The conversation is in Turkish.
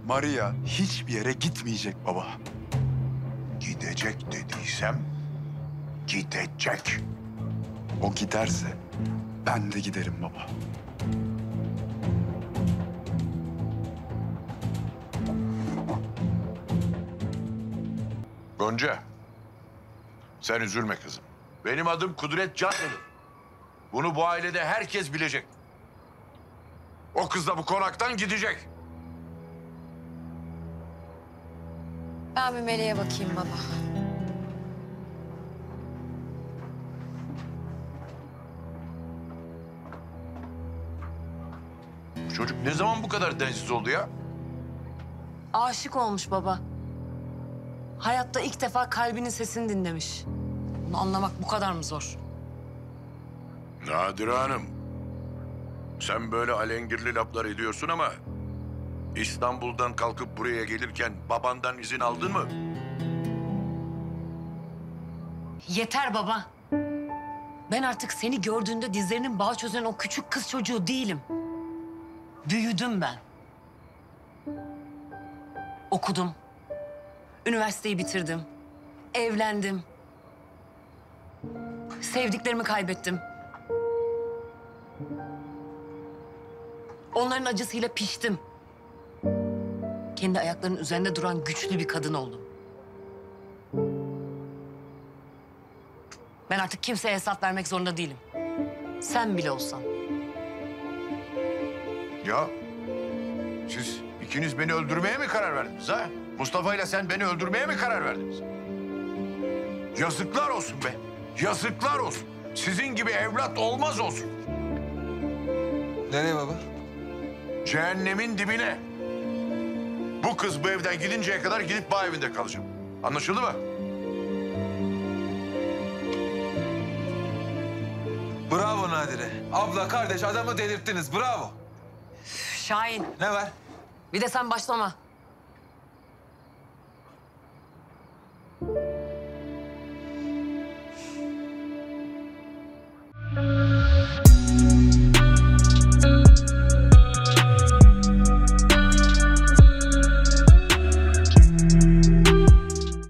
Maria hiçbir yere gitmeyecek baba. Gidecek dediysem gidecek. O giderse ben de giderim baba. Gonca, sen üzülme kızım. Benim adım Kudret Canlı'dır. Bunu bu ailede herkes bilecek. O kız da bu konaktan gidecek. Ben bir Meleğe bakayım baba. Bu çocuk ne zaman bu kadar densiz oldu ya? Aşık olmuş baba. Hayatta ilk defa kalbinin sesini dinlemiş. Bunu anlamak bu kadar mı zor? Nadire Hanım, sen böyle alengirli laflar ediyorsun ama... İstanbul'dan kalkıp buraya gelirken babandan izin aldın mı? Yeter baba. Ben artık seni gördüğünde dizlerinin bağı çözen o küçük kız çocuğu değilim. Büyüdüm ben. Okudum. Üniversiteyi bitirdim. Evlendim. Sevdiklerimi kaybettim. Onların acısıyla piştim. Kendi ayaklarının üzerinde duran güçlü bir kadın oldum. Ben artık kimseye hesap vermek zorunda değilim. Sen bile olsan. Ya siz ikiniz beni öldürmeye mi karar verdiniz ha? Mustafa ile sen beni öldürmeye mi karar verdiniz? Yazıklar olsun be. Yazıklar olsun. Sizin gibi evlat olmaz olsun. Nereye baba? Cehennemin dibine. Bu kız bu evden gidinceye kadar gidip bağ evinde kalacağım. Anlaşıldı mı? Bravo Nadire. Abla, kardeş adamı delirttiniz. Bravo. Şahin, Ne var? bir de sen başlama.